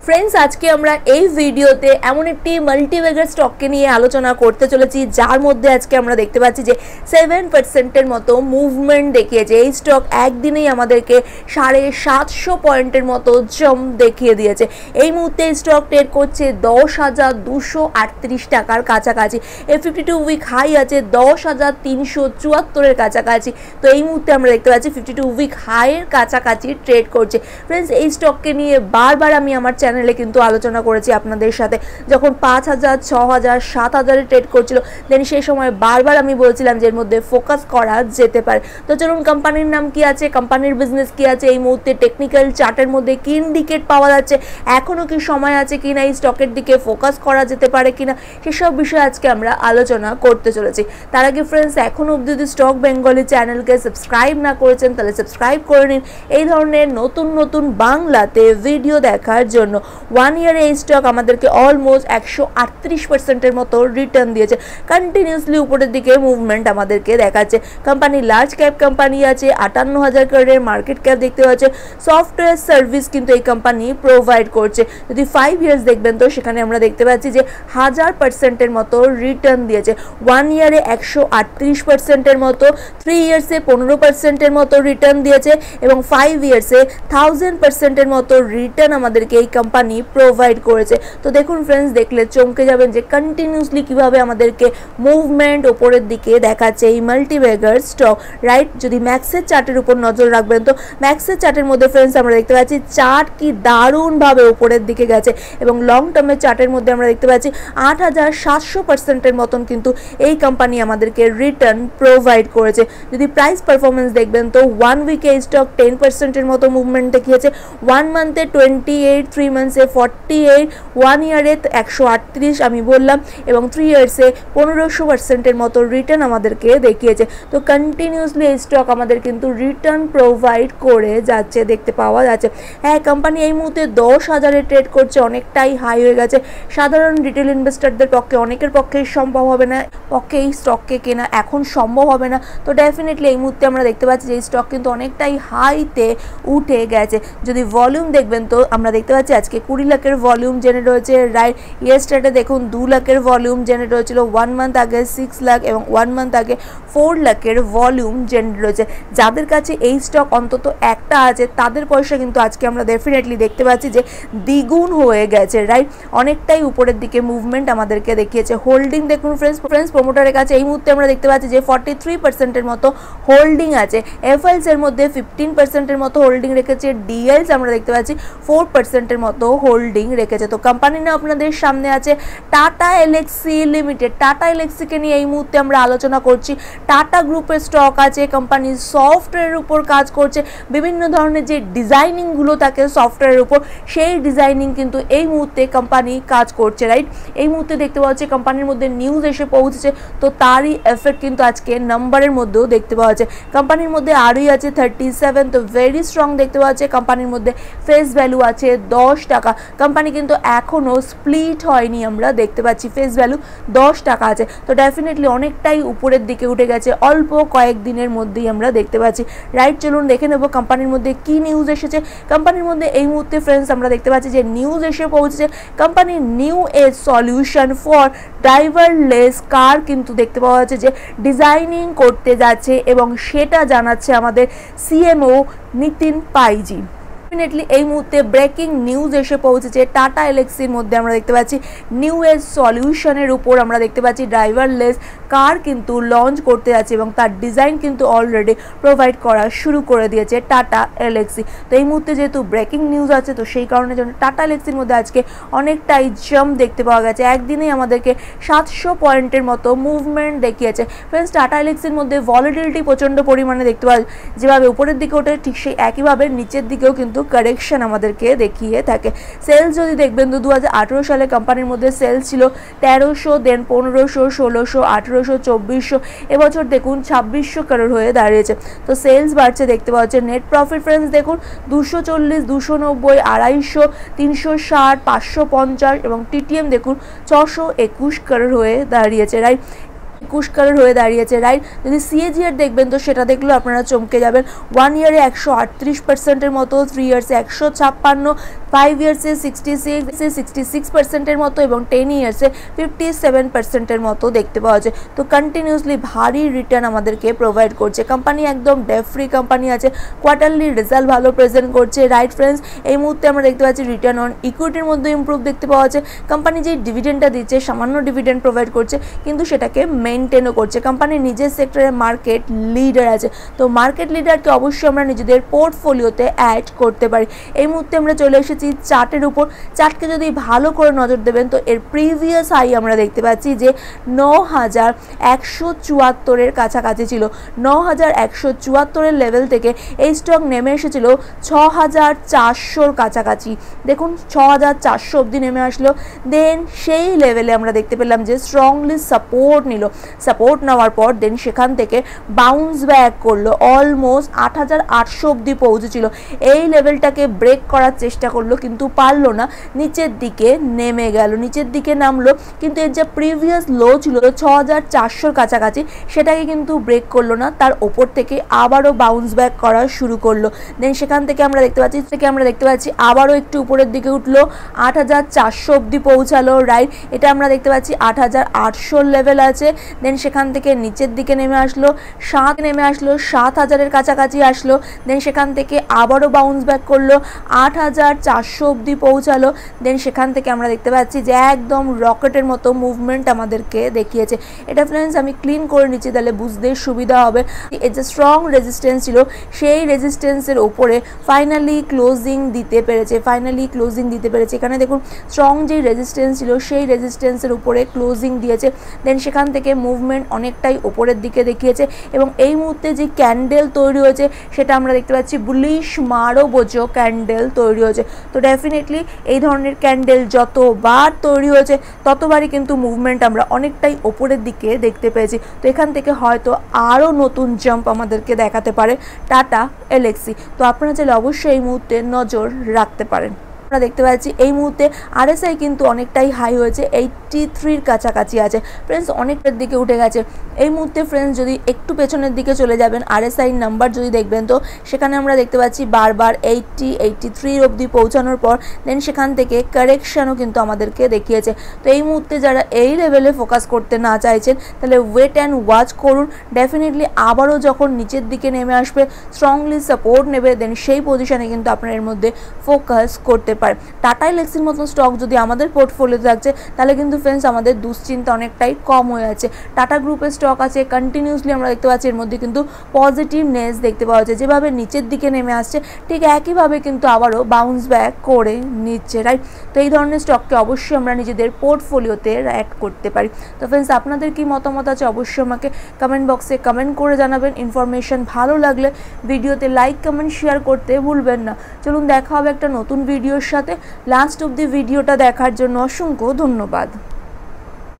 Friends आज के আমরা এই ভিডিওতে এমন একটি মাল্টিব্যাগার স্টককে নিয়ে আলোচনা করতে চলেছি যার মধ্যে আজকে আমরা দেখতে পাচ্ছি যে 7% এর মতো মুভমেন্ট দেখিয়েছে। এই স্টক একদিনেই আমাদেরকে 750 পয়েন্টের মতো জম্প দেখিয়ে দিয়েছে। এই মুহূর্তে স্টক ট্রেড করছে 10,238 টাকার কাছাকাছি। এই 52 উইক হাই আছে 10,374 এর কাছাকাছি। তো এই মুহূর্তে আমরা দেখতে পাচ্ছি 52 উইক হাইয়ের কাছাকাছি ট্রেড করছে। फ्रेंड्स এই স্টককে নিয়ে বারবার আমি আমার চ্যানেলে কিন্তু আলোচনা করেছি আপনাদের সাথে, যখন 5,000, 6,000, 7,000 এ ট্রেড করছিল দেন সেই সময় বারবার আমি বলছিলাম যে এর মধ্যে ফোকাস করা যেতে পারে। তো চলুন কোম্পানির নাম কি আছে, কোম্পানির বিজনেস কি আছে, এই মুহূর্তে টেকনিক্যাল চার্টের মধ্যে কি ইন্ডিকেট পাওয়া যাচ্ছে, এখনো কি সময় আছে কিনা এই স্টকের দিকে ফোকাস করা যেতে পারে কিনা, সেসব বিষয়ে আজকে আমরা আলোচনা করতে চলেছি। তার আগে ফ্রেন্ডস এখনো অবধি যদি স্টক বেঙ্গলি চ্যানেলকে সাবস্ক্রাইব না করেছেন তাহলে সাবস্ক্রাইব করে নিন এই ধরনের নতুন নতুন বাংলাতে ভিডিও দেখার জন্য। 1 ইয়ারে এই স্টক আমাদেরকে অলমোস্ট 138% এর মতো রিটার্ন দিয়েছে। কন্টিনিউসলি উপরের দিকে মুভমেন্ট আমাদেরকে দেখাচ্ছে। কোম্পানি লার্জ ক্যাপ কোম্পানি আছে, 58,000 করোড়ের মার্কেট ক্যাপ দেখতে পাচ্ছে। সফটওয়্যার সার্ভিস কিন্তু এই কোম্পানি প্রোভাইড করছে। যদি 5 ইয়ার্স দেখবেন তো সেখানে আমরা দেখতে পাচ্ছি যে 1000% এর মতো রিটার্ন দিয়েছে। 1 ইয়ারে 138% এর মতো, 3 ইয়ার্সে 15% এর মতো রিটার্ন দিয়েছে এবং 5 ইয়ার্সে 1000% এর মতো রিটার্ন আমাদেরকে এই কোম্পানি প্রোভাইড করেছে। তো দেখুন ফ্রেন্ডস, দেখলে চমকে যাবেন যে কন্টিনিউসলি কিভাবে আমাদেরকে মুভমেন্ট উপরের দিকে দেখাচ্ছে এই মাল্টিব্যাগার স্টক, রাইট। যদি ম্যাক্সের চার্টের উপর নজর রাখবেন তো ম্যাক্সের চার্টের মধ্যে ফ্রেন্ডস আমরা দেখতে পাচ্ছি চার্ট কি দারুণভাবে উপরের দিকে গেছে এবং লং টার্মের চার্টের মধ্যে আমরা দেখতে পাচ্ছি 8,700% এর মতন কিন্তু এই কোম্পানি আমাদেরকে রিটার্ন প্রোভাইড করেছে। যদি প্রাইস পারফরমেন্স দেখবেন তো 1 উইকে এই স্টক 10% এর মতো মুভমেন্ট দেখিয়েছে, 1 মান্থে 28, 3 মান্থসে 48, 1 ইয়ারে 138 আমি বললাম এবং 3 ইয়ার্সে 1500% এর মতো রিটার্ন আমাদেরকে দেখিয়েছে। তো কন্টিনিউসলি এই স্টক আমাদের কিন্তু রিটার্ন প্রোভাইড করে যাচ্ছে, দেখতে পাওয়া যাচ্ছে। হ্যাঁ, কোম্পানি এই মুহূর্তে 10,000 এ ট্রেড করছে, অনেকটাই হাই হয়ে গেছে। সাধারণ রিটেল ইনভেস্টরদের পক্ষে অনেকের পক্ষে সম্ভব হবে না, পক্ষে এই স্টককে কেনা এখন সম্ভব হবে না। তো ডেফিনেটলি এই মুহূর্তে আমরা দেখতে পাচ্ছি যে এই স্টক কিন্তু অনেকটাই হাইতে উঠে গেছে। যদি ভলিউম দেখবেন তো আমরা দেখতে পাচ্ছি আজকে 20 লাখের ভলিউম জেনারেট হয়েছে, রাইট। ইয়েস্টারডে দেখুন 2 লাখের ভলিউম জেনারেট হয়েছিল, 1 মান্থ আগে 6 লাখ এবং 1 মান্থ আগে 4 লাখের ভলিউম জেনারেট হয়েছে। যাদের কাছে এই স্টক অন্তত একটা আছে তাদের পয়সা কিন্তু আজকে আমরা ডেফিনেটলি দেখতে পাচ্ছি যে দ্বিগুণ হয়ে গেছে, রাইট। অনেকটাই উপরের দিকে মুভমেন্ট আমাদেরকে দেখিয়েছে। হোল্ডিং দেখুন ফ্রেন্ডস প্রমোটারের কাছে এই মুহূর্তে আমরা দেখতে পাচ্ছি যে 43% এর মতো হোল্ডিং আছে। এফআইএলস এর মধ্যে 15% এর মতো হোল্ডিং রেখেছে। ডিএলস আমরা দেখতে পাচ্ছি 4% এর মতো হোল্ডিং রেখেছে। তো কোম্পানি না আপনাদের সামনে আছে টাটা এলএক্সি লিমিটেড। টাটা এলএক্সিকে নিয়ে এই মুহূর্তে আমরা আলোচনা করছি। টাটা গ্রুপের স্টক আছে, কোম্পানি সফটওয়্যারের উপর কাজ করছে। বিভিন্ন ধরনের যে ডিজাইনিংগুলো থাকে সফটওয়্যারের উপর সেই ডিজাইনিং কিন্তু এই মুহূর্তে কোম্পানি কাজ করছে, রাইট। এই মুহূর্তে দেখতে পাওয়া যাচ্ছে কোম্পানির মধ্যে নিউজ এসে পৌঁছেছে, তো তারই এফেক্ট কিন্তু আজকে নাম্বারের মধ্যেও দেখতে পাওয়া যাচ্ছে। কোম্পানির মধ্যে আরই আছে 37, তো ভেরি স্ট্রং দেখতে পাওয়া যাচ্ছে। কোম্পানির মধ্যে ফেস ভ্যালু আছে 10 টাকা। কোম্পানি কিন্তু এখনও স্প্লিট হয়নি, আমরা দেখতে পাচ্ছি ফেস ভ্যালু 10 টাকা আছে। তো ডেফিনেটলি অনেকটাই উপরের দিকে উঠে গেছে অল্প কয়েকদিনের মধ্যেই আমরা দেখতে পাচ্ছি, রাইট। চলুন দেখে নেব কোম্পানির মধ্যে কি নিউজ এসেছে। কোম্পানির মধ্যে এই মুহূর্তে ফ্রেন্ডস আমরা দেখতে পাচ্ছি যে নিউজ এসে পৌঁছেছে। কোম্পানির new age solution for driverless car কিন্তু দেখতে পাওয়া যাচ্ছে যে ডিজাইনিং করতে যাচ্ছে এবং সেটা জানাচ্ছে আমাদের সিএমও নিতিন পাইজি। ডেফিনেটলি এই মুহূর্তে ব্রেকিং নিউজ এসে পৌঁছেছে টাটা এলএক্সির মধ্যে। আমরা দেখতে পাচ্ছি নিউ এজ সলিউশনের উপর আমরা দেখতে পাচ্ছি ড্রাইভারলেস কার কিন্তু লঞ্চ করতে যাচ্ছে এবং তার ডিজাইন কিন্তু অলরেডি প্রোভাইড করা শুরু করে দিয়েছে টাটা এলএক্সি। তো এই মুহূর্তে যেহেতু ব্রেকিং নিউজ আছে তো সেই কারণে জন্য টাটা এলএক্সির মধ্যে আজকে অনেকটাই জাম্প দেখতে পাওয়া গেছে। একদিনেই আমাদেরকে 700 পয়েন্টের মতো মুভমেন্ট দেখিয়েছে। ফ্রেন্ডস টাটা এলএক্সির মধ্যে ভলিটিলিটি প্রচণ্ড পরিমাণে দেখতে পাওয়া, যেভাবে উপরের দিকে ওঠে ঠিক সেই একইভাবে নিচের দিকেও কিন্তু কারেকশন আমাদেরকে দেখিয়ে থাকে। সেলস যদি দেখবেন তো 2018 সালে কোম্পানির মধ্যে সেলস ছিল 1300, দেন 1500, 1600, 1800, 2400, এবছর দেখুন 2600 করোড় হয়ে দাঁড়িয়েছে। তো সেলস বাড়ছে দেখতে পাওয়া যাচ্ছে। নেট প্রফিট ফ্রেন্ডস দেখুন 240, 290, 250, 360, 550 এবং টিটিএম দেখুন 621 করোড় হয়ে দাঁড়িয়েছে, রাইট। 21 কারোর হয়ে দাঁড়িয়েছে, রাইট। যদি সিএজিআর দেখবেন তো সেটা দেখলেও আপনারা চমকে যাবেন। 1 ইয়ারে 138%-এর মতো, 3 ইয়ার্সে 156, 5 ইয়ার্সে 66%-এর মতো এবং 10 ইয়ার্সে 57%-এর মতো দেখতে পাওয়া যায়। তো কন্টিনিউসলি ভারী রিটার্ন আমাদেরকে প্রোভাইড করছে কোম্পানি, একদম ডেট ফ্রি কোম্পানি আছে, কোয়ার্টারলি রেজাল্ট ভালো প্রেজেন্ট করছে, রাইট ফ্রেন্ডস। এই মুহূর্তে আমরা দেখতে পাচ্ছি রিটার্ন অন ইকুইটির মধ্যে ইমপ্রুভ দেখতে পাওয়া যাচ্ছে। কোম্পানি যে ডিভিডেন্ডটা দিচ্ছে, সামান্য ডিভিডেন্ড প্রোভাইড করছে, কিন্তু সেটাকে মেনটেনও করছে। কোম্পানি নিজের সেক্টরে মার্কেট লিডার আছে, তো মার্কেট লিডারকে অবশ্যই আমরা নিজেদের পোর্টফোলিওতে অ্যাড করতে পারি। এই মুহূর্তে আমরা চলে এসেছি চার্টের উপর। চার্টকে যদি ভালো করে নজর দেবেন তো এর প্রিভিয়াস হাই আমরা দেখতে পাচ্ছি যে 9174-এর কাছাকাছি ছিল। 9174-এর লেভেল থেকে এই স্টক নেমে এসেছিল 6400-র কাছাকাছি। দেখুন 6400 অবধি নেমে আসলো, দেন সেই লেভেলে আমরা দেখতে পেলাম যে স্ট্রংলি সাপোর্ট নিল। সাপোর্ট নেওয়ার পর দেন সেখান থেকে বাউন্স ব্যাক করলো, অলমোস্ট 8800 অবধি পৌঁছেছিল। এই লেভেলটাকে ব্রেক করার চেষ্টা করলো কিন্তু পারলো না, নিচের দিকে নেমে গেল, নিচের দিকে নামলো। কিন্তু এর যে প্রিভিয়াস লো ছিল 6400-র কাছাকাছি, সেটাকে কিন্তু ব্রেক করলো না, তার ওপর থেকে আবারও বাউন্স ব্যাক করা শুরু করলো। দেন সেখান থেকে আমরা দেখতে পাচ্ছি আবারও একটু উপরের দিকে উঠলো, 8400 অবধি পৌঁছালো, রাইট। এটা আমরা দেখতে পাচ্ছি 8800 লেভেল আছে। দেন সেখান থেকে নিচের দিকে নেমে আসলো, 7000-এর কাছাকাছি আসলো। দেন সেখান থেকে আবারও বাউন্স ব্যাক করলো, 8400 অবধি পৌঁছালো। দেন সেখান থেকে আমরা দেখতে পাচ্ছি যে একদম রকেটের মতো মুভমেন্ট আমাদেরকে দেখিয়েছে। এটা ফ্রেন্ডস আমি ক্লিন করে নিচ্ছি, তাহলে বুঝতে সুবিধা হবে। এর যে স্ট্রং রেজিস্ট্যান্স ছিল, সেই রেজিস্ট্যান্সের উপরে ফাইনালি ক্লোজিং দিতে পেরেছে। এখানে দেখুন স্ট্রং যেই রেজিস্ট্যান্স ছিল, সেই রেজিস্ট্যান্সের উপরে ক্লোজিং দিয়েছে। দেন সেখান থেকে মুভমেন্ট অনেকটাই উপরের দিকে দেখিয়েছে এবং এই মুহূর্তে যে ক্যান্ডেল তৈরি হয়েছে সেটা আমরা দেখতে পাচ্ছি বুলিশ মারোবোজো ক্যান্ডেল তৈরি হয়েছে। তো ডেফিনেটলি এই ধরনের ক্যান্ডেল যতবার তৈরি হয়েছে ততবারই কিন্তু মুভমেন্ট আমরা অনেকটাই ওপরের দিকে দেখতে পেয়েছি। তো এখান থেকে হয়তো আরও নতুন জাম্প আমাদেরকে দেখাতে পারে টাটা এলএক্সি। তো আপনারা চাইলে অবশ্যই এই মুহূর্তে নজর রাখতে পারেন। আমরা দেখতে পাচ্ছি এই মুহূর্তে আরএসআই কিন্তু অনেকটাই হাই হয়েছে, 83-র কাছাকাছি আছে ফ্রেন্ডস, অনেকটার দিকে উঠে গেছে। এই মুহূর্তে ফ্রেন্ডস যদি একটু পেছনের দিকে চলে যাবেন, আরএসআই নাম্বার যদি দেখবেন তো সেখানে আমরা দেখতে পাচ্ছি বারবার 83 অবধি পৌঁছানোর পর দেন সেখান থেকে কারেকশানও কিন্তু আমাদেরকে দেখিয়েছে। তো এই মুহূর্তে যারা এই লেভেলে ফোকাস করতে না চাইছেন তাহলে ওয়েট অ্যান্ড ওয়াচ করুন। ডেফিনেটলি আবারও যখন নিচের দিকে নেমে আসবে, স্ট্রংলি সাপোর্ট নেবে, দেন সেই পজিশনে কিন্তু আপনার এর মধ্যে ফোকাস করতে পারে। টাটা এলএক্সির মতন স্টক যদি আমাদের পোর্টফোলিওতে থাকছে তাহলে কিন্তু ফ্রেন্ডস আমাদের দুশ্চিন্তা অনেকটাই কম হয়ে আছে। টাটা গ্রুপের স্টক আছে, কন্টিনিউসলি আমরা দেখতে পাচ্ছি এর মধ্যে কিন্তু পজিটিভনেস দেখতে পাওয়া যাচ্ছে। যেভাবে নিচের দিকে নেমে আসছে ঠিক একইভাবে কিন্তু আবারও বাউন্স ব্যাক করে নিচ্ছে, রাইট। তো এই ধরনের স্টককে অবশ্যই আমরা নিজেদের পোর্টফোলিওতে অ্যাড করতে পারি। তো ফ্রেন্ডস আপনাদের কি মতামত আছে অবশ্যই আমাকে কমেন্ট বক্সে কমেন্ট করে জানাবেন। ইনফরমেশন ভালো লাগলে ভিডিওতে লাইক কমেন্ট শেয়ার করতে ভুলবেন না। চলুন দেখা হবে একটা নতুন ভিডিওর সাথে। লাস্ট অবধি ভিডিওটা দেখার জন্য অসংখ্য ধন্যবাদ।